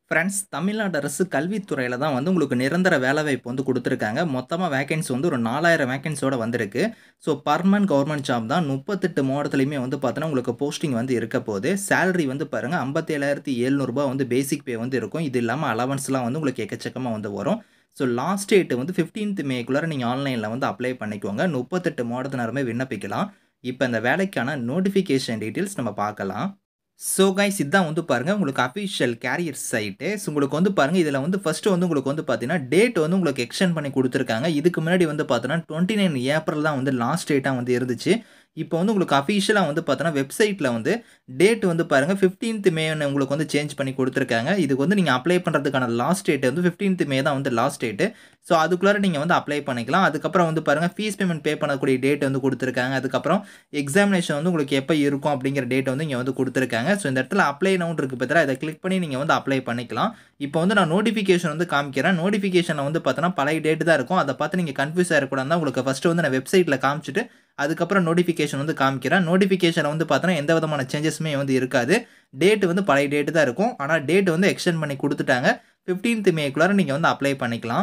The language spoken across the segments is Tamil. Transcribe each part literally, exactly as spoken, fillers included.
ஃப்ரெண்ட்ஸ், தமிழ்நாடு அரசு கல்வித்துறையில தான் வந்து உங்களுக்கு நிரந்தர வேலைவாய்ப்பு வந்து குடுத்துருக்காங்க. மொத்தமா வேக்கன்சி வந்து ஒரு நாலாயிரம் வேக்கன்சியோட வந்திருக்கு. ஸோ பெர்மனன்ட் கவர்ன்மென்ட் ஜாப் தான். முப்பத்தி எட்டு மாவட்டத்திலயுமே வந்து பார்த்தீங்கன்னா, உங்களுக்கு போஸ்டிங் வந்து இருக்க போது. சேலரி வந்து பாருங்க ரூ. ஐம்பத்தி ஏழாயிரத்து எழுநூறு வந்து பேசிக் பே வந்து இருக்கும். இது இல்லாம அலவன்ஸ்லாம் வந்து உங்களுக்கு எக்கச்சக்கமா வந்து வரும். ஸோ லாஸ்ட் டேட் வந்து பதினைந்தாம் மேக்குள்ளார நீங்க ஆன்லைன்ல வந்து அப்ளை பண்ணிக்கோங்க. முப்பத்தி எட்டு மாவட்டத்தினருமே விண்ணப்பிக்கலாம். இப்ப இந்த வேலைக்கான நோட்டிஃபிகேஷன் டீட்டெயில்ஸ் நம்ம பார்க்கலாம். ஸோ கைஸ், இதான் வந்து பாருங்க உங்களுக்கு அஃபிஷியல் கேரியர் சைட்டு. ஸோ உங்களுக்கு வந்து பாருங்க, இதில வந்து ஃபர்ஸ்ட்டு வந்து உங்களுக்கு வந்து பார்த்தீங்கன்னா, டேட் வந்து உங்களுக்கு எக்ஸ்டெண்ட் பண்ணி குடுத்துருக்காங்க. இதுக்கு முன்னாடி வந்து பார்த்தோன்னா, இருபத்தி ஒன்பது ஏப்ரல் தான் வந்து லாஸ்ட் டேட்டா வந்து இருந்துச்சு. இப்போ வந்து உங்களுக்கு அஃபிஷியலா வந்து பார்த்தோன்னா, வெப்சைட்ல வந்து டேட் வந்து பாருங்க பதினைந்தாம் மேன்னு உங்களுக்கு வந்து சேஞ்ச் பண்ணி குடுத்துருக்காங்க. இதுக்கு வந்து நீங்க அப்ளை பண்றதுக்கான லாஸ்ட் டேட் வந்து பதினைந்தாம் மே தான் வந்து லாஸ்ட் டேட்டு. ஸோ அதுக்குள்ளார நீங்க வந்து அப்ளை பண்ணிக்கலாம். அதுக்கப்புறம் வந்து பாருங்க, ஃபீஸ் பேமெண்ட் பே பண்ணக்கூடிய டேட் வந்து குடுத்துருக்காங்க. அதுக்கப்புறம் எக்ஸாமினேஷன் வந்து உங்களுக்கு எப்ப இருக்கும் அப்படிங்கிற டேட் வந்து இங்க வந்து குடுத்துருக்காங்க. ஸோ இந்த இடத்துல அப்ளை நவுன்னு இருக்கு பார்த்தீங்களா, இத கிளிக் பண்ணி நீங்க வந்து அப்ளை பண்ணிக்கலாம். இப்போ வந்து நான் நோட்டிஃபிகேஷன் வந்து காமிக்கிறேன். நோட்டிஃபிகேஷன்ல வந்து பார்த்தோன்னா, பழைய டேட் தான் இருக்கும். அத பார்த்து நீங்க கன்ஃப்யூஸ் ஆயிறக்கூடாதுன்னு தான் உங்களுக்கு ஃபர்ஸ்ட்டு வந்து நான் வெப்சைட்ல காமிச்சுட்டு, அதுக்கப்புறம் நோட்டிஃபிகேஷன் வந்து காமிக்கிறேன். நோட்டிஃபிகேஷன்ல வந்து பார்த்தோன்னா, எந்த விதமான சேஞ்சஸுமே வந்து இருக்காது. டேட் வந்து பழைய டேட் தான் இருக்கும். ஆனா டேட் வந்து எக்ஸ்டெண்ட் பண்ணி குடுத்துட்டாங்க. பதினைந்தாம் மேக்குள்ளார நீங்க வந்து அப்ளை பண்ணிக்கலாம்.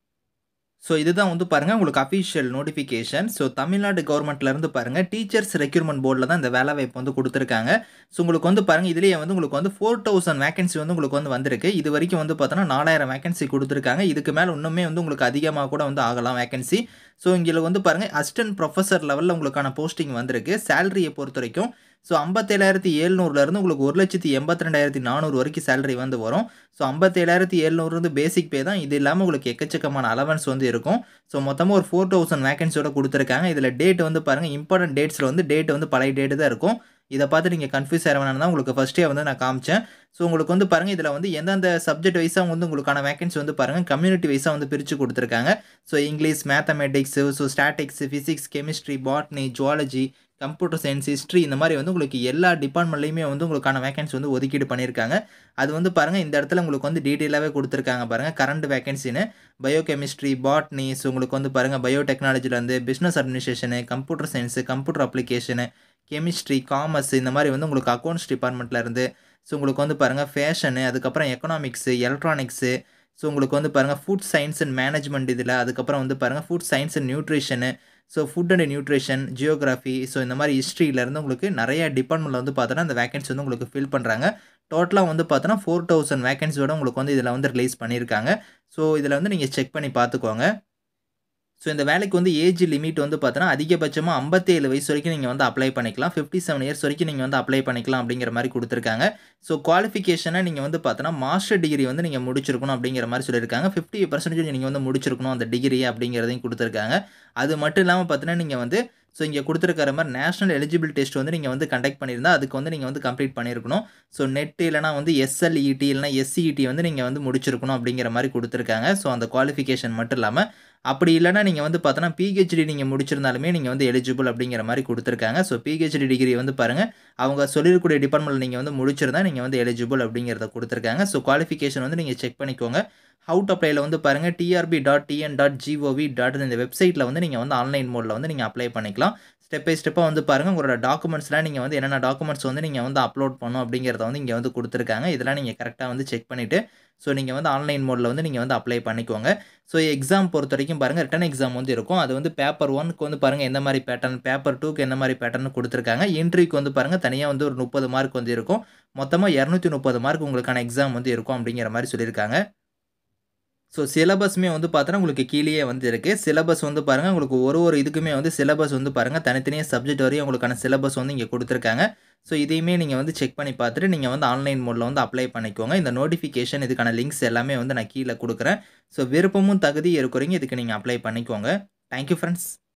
ஸோ இதுதான் வந்து பாருங்க உங்களுக்கு அஃபிஷியல் நோட்டிஃபிகேஷன். ஸோ தமிழ்நாடு கவர்மெண்ட்ல இருந்து பாருங்க, டீச்சர்ஸ் ரெக்ரூட்மென்ட் போர்ட்ல தான் இந்த வேலைவாய்ப்பு வந்து குடுத்துருக்காங்க. ஸோ உங்களுக்கு வந்து பாருங்க, இதிலேயே வந்து உங்களுக்கு வந்து நான்காயிரம் வேக்கன்சி வந்து உங்களுக்கு வந்து வந்திருக்கு. இதுவரைக்கும் வந்து பார்த்தோன்னா, நாலாயிரம் வேக்கன்சி குடுத்துருக்காங்க. இதுக்கு மேல இன்னுமே வந்து உங்களுக்கு அதிகமா கூட வந்து ஆகலாம் வேக்கன்சி. ஸோ இங்க வந்து பாருங்க, அசிஸ்டன்ட் புரொஃபசர் லெவல்ல உங்களுக்கான போஸ்டிங் வந்திருக்கு. சேலரிய பொறுத்தவரைக்கும் ஸோ ஐம்பத்தி ஏழாயிரத்து எழுநூறுல இருந்து உங்களுக்கு ஒரு லட்சத்து எண்பத்தி இரண்டாயிரத்து நானூறு வரைக்கும் சேலரி வந்து வரும். ஸோ ஐம்பத்தி ஏழாயிரத்து எழுநூறு வந்து பேசிக் பே தான். இது இல்லாம உங்களுக்கு எக்கச்சக்கமான அலவன்ஸ் வந்து இருக்கும். ஸோ மொத்தமா ஒரு நான்காயிரம் வேக்கன்சியோட குடுத்துருக்காங்க. இதில டேட் வந்து பாருங்க, இம்பார்டன்ட் டேட்ஸ்ல வந்து டேட் வந்து பழைய டேட் தான் இருக்கும். இத பார்த்து நீங்க கன்ஃப்யூஸ் ஆயிற வேணாம்னு தான் உங்களுக்கு ஃபர்ஸ்ட்டே வந்து நான் காமிச்சேன். ஸோ உங்களுக்கு வந்து பாருங்க, இதில வந்து எந்தெந்த சப்ஜெக்ட் வைஸா வந்து உங்களுக்கான வேக்கன்சி வந்து பாருங்க, கம்யூனிட்டி வைஸா வந்து பிரிச்சு குடுத்துருக்காங்க. So English, mathematics, so statistics, physics, chemistry, botany, zoology, computer science, history இந்த மாரி வந்து உங்களுக்கு எல்லா டிபார்ட்மெண்ட்லயுமே வந்து உங்களுக்கான வேக்கன்சி வந்து ஒதுக்கீடு பண்ணியிருக்காங்க. அது வந்து பாருங்க, இந்த இடத்துல உங்களுக்கு வந்து டீட்டெயிலாவே குடுத்துருக்காங்க பாருங்க. கரண்ட் வேக்கன்சின்னு பயோ கெமிஸ்ட்ரி, பாட்னி, ஸோ உங்களுக்கு வந்து பாருங்க பயோ டெக்னாலஜிலருந்து business administration, computer science, computer application, chemistry, commerce இந்த மாரி வந்து உங்களுக்கு அக்கவுண்ட்ஸ் டிபார்ட்மெண்ட்ல இருந்து, ஸோ உங்களுக்கு வந்து பாருங்க ஃபேஷனு, அதுக்கப்புறம் எக்கனாமிக்ஸ், எலக்ட்ரானிக்ஸ், ஸோ உங்களுக்கு வந்து பாருங்க ஃபுட் சயன்ஸ் அண்ட் மேனேஜ்மென்ட் இதில, அதுக்கப்புறம் வந்து பாருங்க food science and nutrition, so food and nutrition, geography, so இந்த மாரி ஹிஸ்ட்ரியில இருந்து உங்களுக்கு நெறைய டிபார்ட்மெண்ட்ல வந்து பார்த்தோன்னா, இந்த வேக்கன்சி வந்து உங்களுக்கு ஃபில் பண்றாங்க. டோட்டலா வந்து பார்த்தோன்னா, நான்காயிரம் வேக்கன்சியோட உங்களுக்கு வந்து இதில வந்து ரிலீஸ் பண்ணியிருக்காங்க. ஸோ இதில வந்து நீங்க செக் பண்ணி பார்த்துக்கோங்க. ஸோ இந்த வேலைக்கு வந்து ஏஜ் லிமிட் வந்து பார்த்தோன்னா, அதிகபட்சமா ஐம்பத்தி ஏழு வயசு வரைக்கும் நீங்க வந்து அப்ளை பண்ணிக்கலாம். ஐம்பத்தி ஏழு இயர்ஸ் வரைக்கும் நீங்க வந்து அப்ளை பண்ணிக்கலாம் அப்படிங்கிற மாரி குடுத்துருக்காங்க. ஸோ குவாலிஃபிகேஷனா நீங்க வந்து பார்த்தோன்னா, மாஸ்டர் டிகிரி வந்து நீங்க முடிச்சிருக்கணும் அப்படிங்கிற மாரி சொல்லியிருக்காங்க. ஐம்பது சதவீதம் நீங்க வந்து முடிச்சிருக்கணும் அந்த டிகிரி அப்படிங்கிறதையும் குடுத்துருக்காங்க. அது மட்டும் இல்லாம பார்த்தீங்கன்னா, நீங்க வந்து ஸோ இங்க குடுத்துருக்கிற மாரி நேஷனல் எலிஜிபிள் டெஸ்ட் வந்து நீங்க வந்து கண்டக்ட் பண்ணியிருந்தா, அதுக்கு வந்து நீங்க வந்து கம்ப்ளீட் பண்ணியிருக்கணும். ஸோ நெட் இல்லன்னா வந்து எஸ்எல்இடி இல்லன்னா எஸ்சிஇடி வந்து நீங்க வந்து முடிச்சிருக்கணும் அப்படிங்கிற மாரி குடுத்துருக்காங்க. ஸோ அந்த குவாலிஃபிகேஷன் மட்டும் இல்லாம, அப்படி இல்லன்னா நீங்க வந்து பார்த்தோன்னா, பிஹெச்டி நீங்க முடிச்சிருந்தாலுமே நீங்க வந்து எலிஜிபிள் அப்படிங்கிற மாரி குடுத்துருக்காங்க. ஸோ பிஹெச்டி டிகிரி வந்து பாருங்க, அவங்க சொல்லியிருக்கக்கூடிய டிபார்ட்மெண்ட்ல நீங்க வந்து முடிச்சிருந்தா, நீங்க வந்து எலிஜிபிள் அப்படிங்கிறத குடுத்துருக்காங்க. ஸோ குவாலிஃபிகேஷன் வந்து நீங்க செக் பண்ணிக்கோங்க. ஹவ் டூ அப்ளைல வந்து பாருங்க, TRB dot TN dot GOV dot in இந்த வெப்சைட்ல வந்து நீங்க வந்து ஆன்லைன் மோட்ல வந்து நீங்க அப்ளை பண்ணிக்கலாம். ஸ்டெப் பை ஸ்டெப்பா வந்து பாருங்க, உங்களோட டாக்குமெண்ட்ஸ்லாம் நீங்க வந்து என்னென்ன டாக்குமெண்ட்ஸ் வந்து நீங்க வந்து அப்லோட் பண்ணணும் அப்படிங்கிறத வந்து இங்க வந்து குடுத்துருக்காங்க. இதெல்லாம் நீங்க கரெக்ட்டா வந்து செக் பண்ணிட்டு, ஸோ நீங்க வந்து ஆன்லைன் மோட்ல வந்து நீங்க வந்து அப்ளை பண்ணிக்கோங்க. ஸோ எக்ஸாம் பொறுத்தவரைக்கும் பாருங்க, ரிட்டன் எக்ஸாம் வந்து இருக்கும். அது வந்து பேப்பர் ஒன்னுக்கு வந்து பாருங்க எந்த மாரி பேட்டர்ன், பேப்பர் டூக்கு எந்த மாரி பேட்டர்ன்னு குடுத்துருக்காங்க. இன்டர்வியூக்கு வந்து பாருங்க, தனியா வந்து ஒரு முப்பது மார்க் வந்து இருக்கும். மொத்தமா இருநூற்று முப்பது மார்க் உங்களுக்கான எக்ஸாம் வந்து இருக்கும் அப்படிங்கிற மாரி சொல்லியிருக்காங்க. ஸோ சிலபஸ்மே வந்து பார்த்தோன்னா, உங்களுக்கு கீழயே வந்து இருக்கு. சிலபஸ் வந்து பாருங்க, உங்களுக்கு ஒரு ஒரு இதுக்குமே வந்து சிலபஸ் வந்து பாருங்க, தனித்தனியா சப்ஜெக்ட் வரையும் உங்களுக்கான சிலபஸ் வந்து இங்க குடுத்துருக்காங்க. ஸோ இதையுமே நீங்க வந்து செக் பண்ணி பார்த்துட்டு, நீங்க வந்து ஆன்லைன் மோட்ல வந்து அப்ளை பண்ணிக்கோங்க. இந்த நோட்டிஃபிகேஷன் இதுக்கான லிங்க்ஸ் எல்லாமே வந்து நான் கீழ குடுக்குறேன். ஸோ விருப்பமும் தகுதியும் இருக்கிறவங்க இதுக்கு நீங்க அப்ளை பண்ணிக்கோங்க. Thank you friends.